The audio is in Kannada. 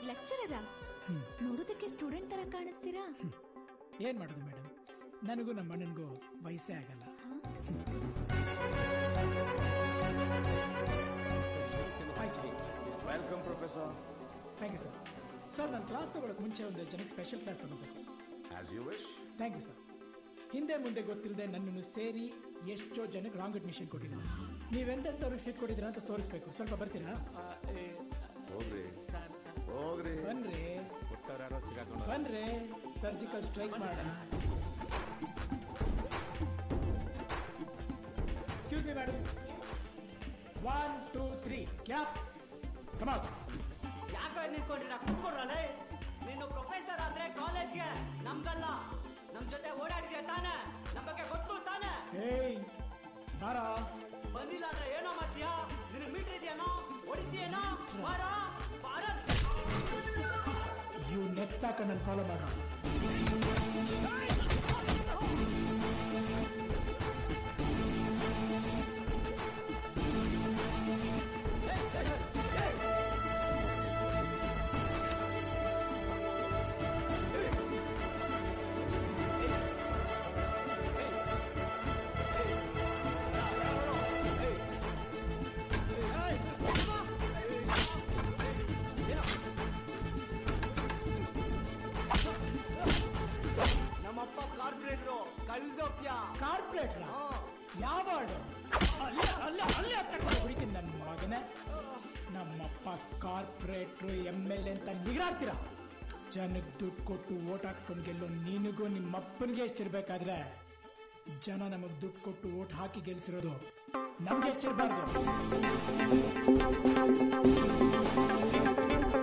ಲೆಕ್ಚರರಾ? ನೋಡೋದಕ್ಕೆ ಸ್ಟೂಡೆಂಟ್ ತರ ಕಾಣಿಸ್ತೀರಾ. ಏನ್ ಮಾಡೋದು ಮೇಡಮ್, ನನಗೂ ನಮ್ಮ ಅಣ್ಣನಿಗೂ ವಯಸ್ಸೇ ಆಗಲ್ಲ. Welcome professor. Thank you sir. Sir, ನಾನು ಕ್ಲಾಸ್ ತಗೊಳಕ್ ಮುಂಚೆ ಒಂದು ಜನಕ್ಕೆ ಸ್ಪೆಷಲ್ ಕ್ಲಾಸ್ ತಗೋಬೇಕು. As you wish. Thank you sir. ಹಿಂದೆ ಮುಂದೆ ಗೊತ್ತಿಲ್ಲದೆ ನನ್ನನ್ನು ಸೇರಿ ಎಷ್ಟೋ ಜನಕ್ಕೆ ರಾಂಗ್ ಅಡ್ಮಿಷನ್ ಕೊಟ್ಟಿದ್ದಾರೆ. ನೀವೆಂತೆಂಥವ್ರಿಗೆ ಸೀಟ್ ಕೊಟ್ಟಿದ್ದೀರಾ ಅಂತ ತೋರಿಸ್ಬೇಕು. ಸ್ವಲ್ಪ ಬರ್ತೀರಾ? ಹೋಗ್ರಿ ಹೋಗ್ರಿ, ಬನ್ರಿ ಬನ್ರಿ, ಸರ್ಜಿಕಲ್ ಸ್ಟ್ರೈಕ್ ಮಾಡೋಣ. Excuse me madam. 1 2 3 clap. Come on. ಯಾಕೆ ನಿಂತ್ಕೊಂಡಿರ? ಕೂತ್ಕೊಡ್ರಲ್ಲೇ. ನೀನು ಪ್ರೊಫೆಸರ್ ಆದ್ರೆ ಕಾಲೇಜ್ಗೆ, ನಮ್ಗಲ್ಲ. ನಮ್ ಜೊತೆ ಓಡಾಡಿದ್ಯಾ ತಾನೆ? ನಮ್ ಬಗ್ಗೆ ಗೊತ್ತು ತಾನೆ? ಏಯ್ ಬಾರ. ಬಂದಿಲ್ಲ ಅಂದ್ರೆ ಏನೋ ಮಾಡ್ತೀಯಾ? ನಿನಗೆ ಮೀಟರ್ ಇದೆಯೇನೋ? ಹೊಡಿತೀಯೇನೋ? ಬಾರ ಬಾರ. ಇವ್ ನೆತ್ತಾಕ ನನ್ನ ಫಾಲೋ ಮಾಡ. ನಮ್ಮಪ್ಪ ಕಾರ್ಪೊರೇಟ್ರು, ಕಳ್ದೋಗ್ತ್ಯಾ? ಕಾರ್ಪೊರೇಟ್ರ? ಯಾವ ಅಲ್ಲೇ ಹೊಡಿತೀನಿ ನನ್ನ ಮಗನೇ. ನಮ್ಮಪ್ಪ ಕಾರ್ಪೊರೇಟ್ರು MLA ಅಂತ ನಿಗರಾಡ್ತೀರ. ಜನಕ್ಕೆ ದುಡ್ಡು ಕೊಟ್ಟು ಓಟ್ ಹಾಕ್ಸ್ಕೊಂಡು ಗೆಲ್ಲೋ ನಿನಗೂ ನಿಮ್ಮಪ್ಪನಿಗೆ ಎಷ್ಟಿರ್ಬೇಕಾದ್ರೆ ಜನ ನಮಗ್ ದುಡ್ಡು ಕೊಟ್ಟು ಓಟ್ ಹಾಕಿ ಗೆಲ್ಸಿರೋದು ನಮ್ಗೆ ಎಷ್ಟಿರ್ಬಾರ್ದು.